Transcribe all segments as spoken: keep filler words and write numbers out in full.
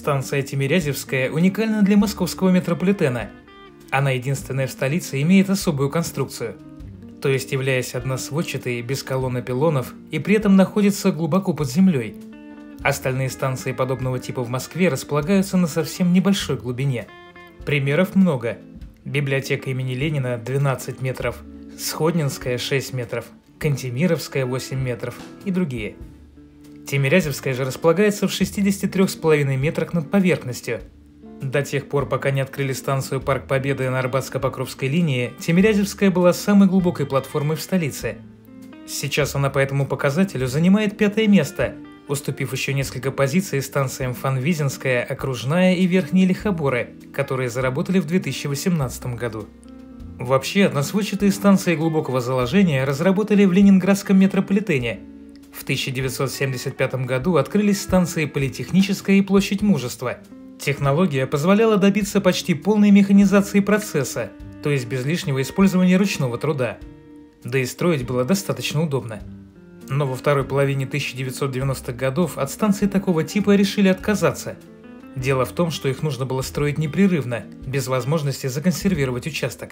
Станция Тимирязевская уникальна для московского метрополитена. Она единственная в столице имеет особую конструкцию, то есть являясь односводчатой, без колонн и пилонов, и при этом находится глубоко под землей. Остальные станции подобного типа в Москве располагаются на совсем небольшой глубине. Примеров много. Библиотека имени Ленина двенадцать метров, Сходнинская шесть метров, Кантемировская восемь метров и другие. Тимирязевская же располагается в шестидесяти трёх с половиной метрах над поверхностью. До тех пор, пока не открыли станцию Парк Победы на Арбатско-Покровской линии, Тимирязевская была самой глубокой платформой в столице. Сейчас она по этому показателю занимает пятое место, уступив еще несколько позиций станциям Фанвизинская, Окружная и Верхние Лихоборы, которые заработали в две тысячи восемнадцатом году. Вообще, односводчатые станции глубокого заложения разработали в ленинградском метрополитене. В тысяча девятьсот семьдесят пятом году открылись станции Политехническая и Площадь Мужества. Технология позволяла добиться почти полной механизации процесса, то есть без лишнего использования ручного труда. Да и строить было достаточно удобно. Но во второй половине тысяча девятьсот девяностых годов от станций такого типа решили отказаться. Дело в том, что их нужно было строить непрерывно, без возможности законсервировать участок.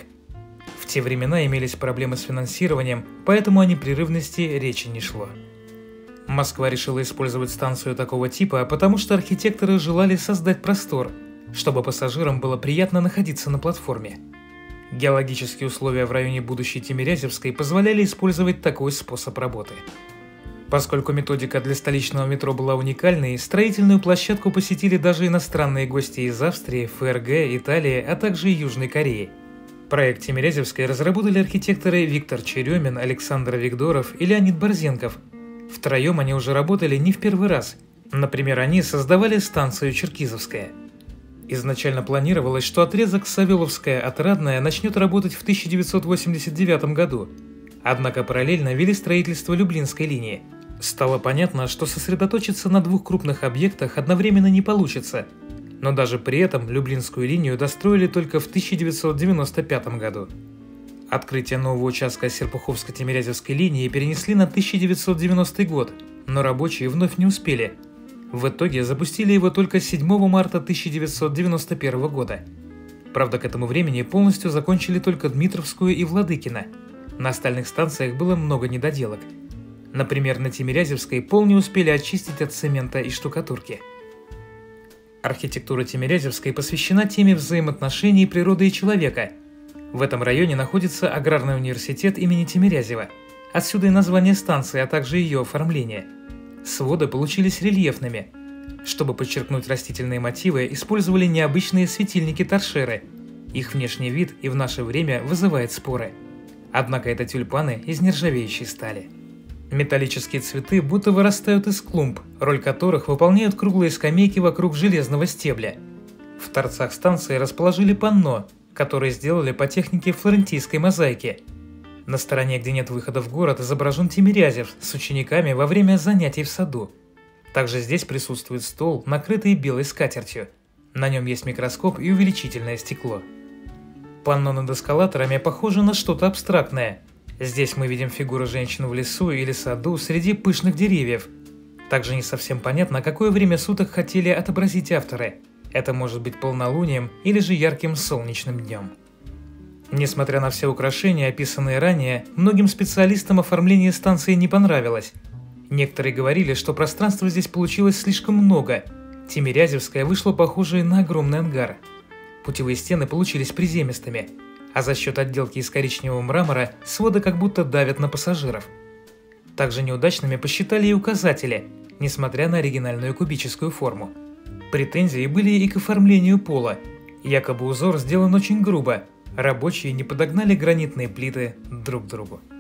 В те времена имелись проблемы с финансированием, поэтому о непрерывности речи не шло. Москва решила использовать станцию такого типа, потому что архитекторы желали создать простор, чтобы пассажирам было приятно находиться на платформе. Геологические условия в районе будущей Тимирязевской позволяли использовать такой способ работы. Поскольку методика для столичного метро была уникальной, строительную площадку посетили даже иностранные гости из Австрии, ФРГ, Италии, а также и Южной Кореи. Проект Тимирязевской разработали архитекторы Виктор Черемин, Александр Вигдоров и Леонид Борзенков. Втроем они уже работали не в первый раз. Например, они создавали станцию Черкизовская. Изначально планировалось, что отрезок Савеловская-Отрадная начнет работать в тысяча девятьсот восемьдесят девятом году. Однако параллельно вели строительство Люблинской линии. Стало понятно, что сосредоточиться на двух крупных объектах одновременно не получится. Но даже при этом Люблинскую линию достроили только в тысяча девятьсот девяносто пятом году. Открытие нового участка Серпуховско-Тимирязевской линии перенесли на тысяча девятьсот девяностый год, но рабочие вновь не успели. В итоге запустили его только седьмого марта тысяча девятьсот девяносто первого года. Правда, к этому времени полностью закончили только Дмитровскую и Владыкино. На остальных станциях было много недоделок. Например, на Тимирязевской пол не успели очистить от цемента и штукатурки. Архитектура Тимирязевской посвящена теме взаимоотношений природы и человека. В этом районе находится Аграрный университет имени Тимирязева. Отсюда и название станции, а также ее оформление. Своды получились рельефными. Чтобы подчеркнуть растительные мотивы, использовали необычные светильники-торшеры. Их внешний вид и в наше время вызывает споры. Однако это тюльпаны из нержавеющей стали. Металлические цветы будто вырастают из клумб, роль которых выполняют круглые скамейки вокруг железного стебля. В торцах станции расположили панно, которые сделали по технике флорентийской мозаики. На стороне, где нет выхода в город, изображен Тимирязев с учениками во время занятий в саду. Также здесь присутствует стол, накрытый белой скатертью. На нем есть микроскоп и увеличительное стекло. Панно над эскалаторами похоже на что-то абстрактное. Здесь мы видим фигуры женщин в лесу или саду среди пышных деревьев. Также не совсем понятно, какое время суток хотели отобразить авторы. Это может быть полнолунием или же ярким солнечным днем. Несмотря на все украшения, описанные ранее, многим специалистам оформление станции не понравилось. Некоторые говорили, что пространства здесь получилось слишком много. Тимирязевская вышла похожей на огромный ангар. Путевые стены получились приземистыми, а за счет отделки из коричневого мрамора своды как будто давят на пассажиров. Также неудачными посчитали и указатели, несмотря на оригинальную кубическую форму. Претензии были и к оформлению пола. Якобы узор сделан очень грубо, рабочие не подогнали гранитные плиты друг к другу.